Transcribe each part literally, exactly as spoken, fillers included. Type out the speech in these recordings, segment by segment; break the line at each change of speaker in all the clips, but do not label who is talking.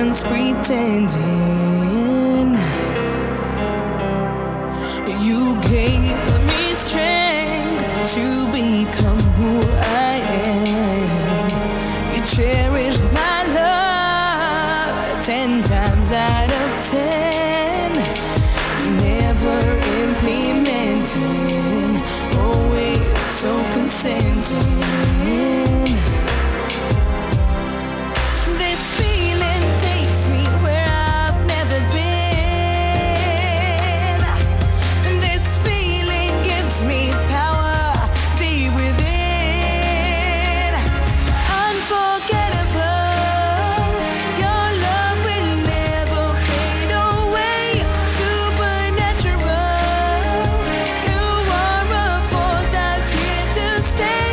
one's pretending. You gave me strength to become who I am. You cherished my love ten times out of ten. Never implementing, always so consenting. This feeling takes me where I've never been. This feeling gives me power deep within. Unforgettable, your love will never fade away. Supernatural, you are a force that's here to stay.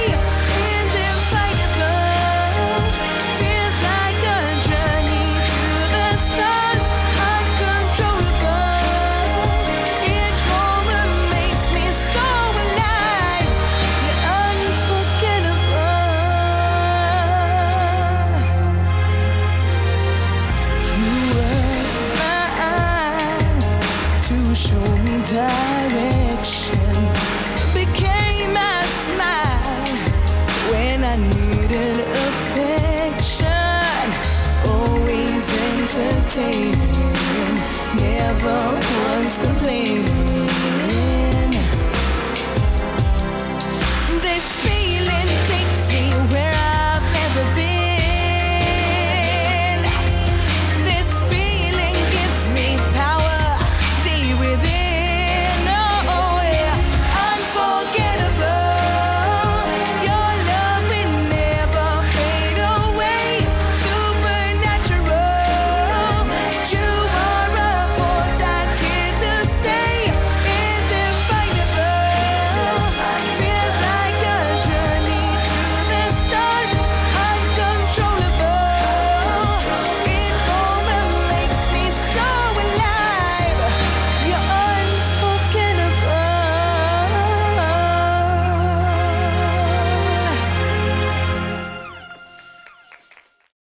Indefinable, feels like a journey to the stars. Uncontrollable, each moment makes me so alive. You're unforgettable. You opened my eyes to show me direction. Became my smile when I needed affection. Always entertaining.